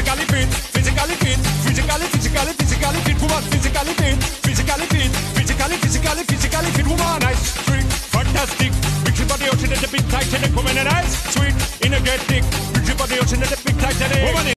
physically fit, physically fit, physically fit, woman, physically fit, physically fit, physically fit, woman, nice, sweet, fantastic. Big ship on the ocean and the big Titanic, woman, and nice, sweet, energetic. Big ship on the ocean and the big Titanic, woman.